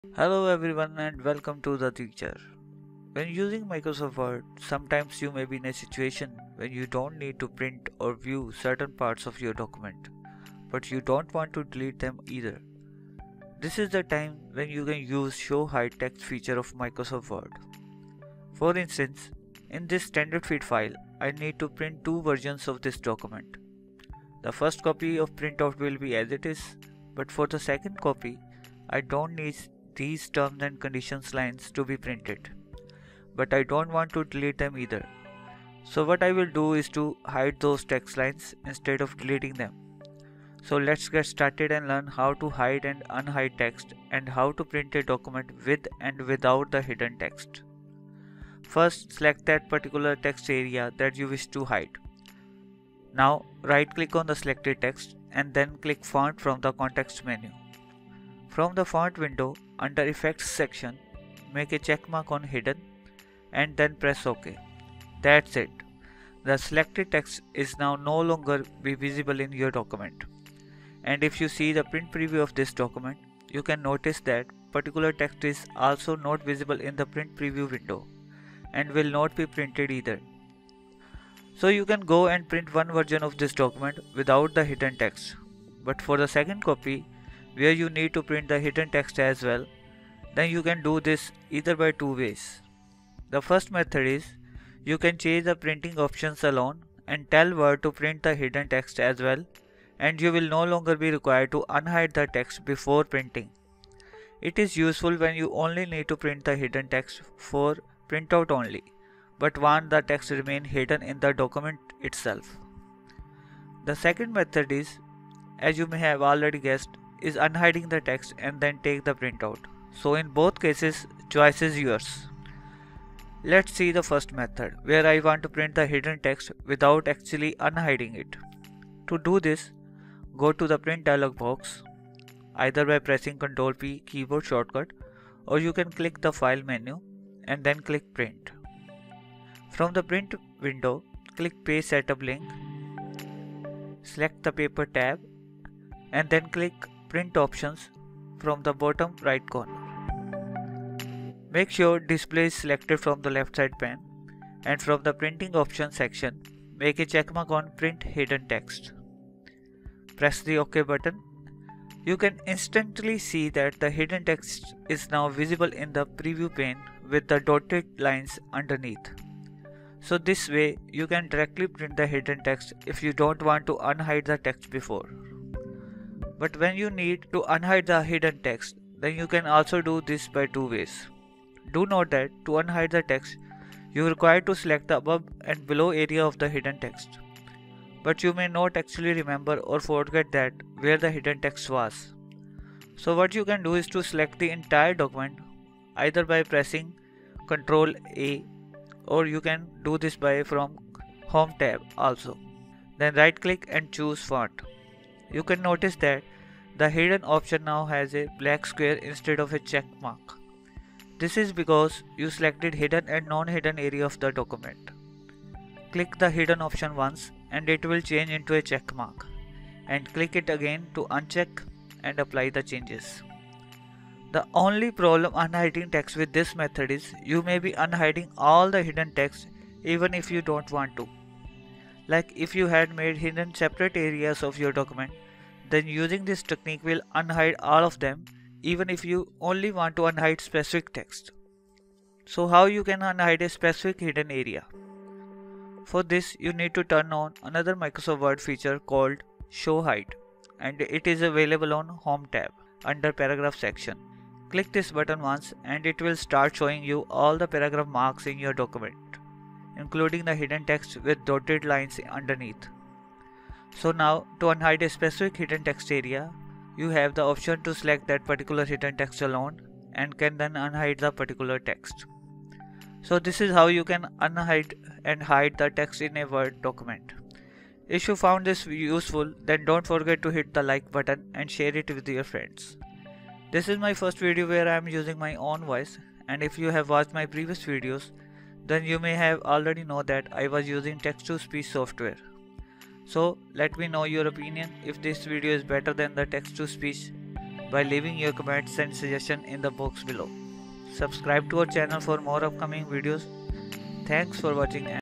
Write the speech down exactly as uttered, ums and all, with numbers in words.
Hello everyone and welcome to the teacher. When using Microsoft Word, sometimes you may be in a situation when you don't need to print or view certain parts of your document, but you don't want to delete them either. This is the time when you can use Show Hide Text feature of Microsoft Word. For instance, in this standard feed file, I need to print two versions of this document. The first copy of printout will be as it is, but for the second copy, I don't need these terms and conditions lines to be printed, but I don't want to delete them either. So what I will do is to hide those text lines instead of deleting them. So let's get started and learn how to hide and unhide text and how to print a document with and without the hidden text. First, select that particular text area that you wish to hide. Now right click on the selected text and then click Font from the context menu. From the font window, under Effects section, make a check mark on Hidden and then press OK. That's it. The selected text is now no longer be visible in your document. And if you see the print preview of this document, you can notice that particular text is also not visible in the print preview window and will not be printed either. So you can go and print one version of this document without the hidden text. But for the second copy, where you need to print the hidden text as well, then you can do this either by two ways. The first method is, you can change the printing options alone and tell Word to print the hidden text as well, and you will no longer be required to unhide the text before printing. It is useful when you only need to print the hidden text for printout only, but want the text to remain hidden in the document itself. The second method is, as you may have already guessed, is unhiding the text and then take the printout. So in both cases, choice is yours. Let's see the first method, where I want to print the hidden text without actually unhiding it. To do this, go to the print dialog box, either by pressing control P keyboard shortcut, or you can click the file menu and then click print. From the print window, click page setup link, select the paper tab and then click print options from the bottom right corner. Make sure display is selected from the left side pane, and from the printing options section, make a checkmark on print hidden text. Press the OK button. You can instantly see that the hidden text is now visible in the preview pane with the dotted lines underneath. So this way you can directly print the hidden text if you don't want to unhide the text before. But when you need to unhide the hidden text, then you can also do this by two ways. Do note that to unhide the text, you are required to select the above and below area of the hidden text. But you may not actually remember or forget that where the hidden text was. So what you can do is to select the entire document either by pressing control A, or you can do this by from Home tab also. Then right click and choose font. You can notice that the hidden option now has a black square instead of a check mark. This is because you selected hidden and non-hidden area of the document. Click the hidden option once and it will change into a check mark, and click it again to uncheck and apply the changes. The only problem unhiding text with this method is you may be unhiding all the hidden text even if you don't want to. Like if you had made hidden separate areas of your document, then using this technique will unhide all of them even if you only want to unhide specific text. So how you can unhide a specific hidden area? For this you need to turn on another Microsoft Word feature called Show Hide, and it is available on Home tab under Paragraph section. Click this button once and it will start showing you all the paragraph marks in your document, including the hidden text with dotted lines underneath. So now to unhide a specific hidden text area, you have the option to select that particular hidden text alone and can then unhide the particular text. So this is how you can unhide and hide the text in a Word document. If you found this useful, then don't forget to hit the like button and share it with your friends. This is my first video where I am using my own voice, and if you have watched my previous videos, then you may have already know that I was using text-to-speech software. So let me know your opinion if this video is better than the text-to-speech by leaving your comments and suggestions in the box below. Subscribe to our channel for more upcoming videos. Thanks for watching.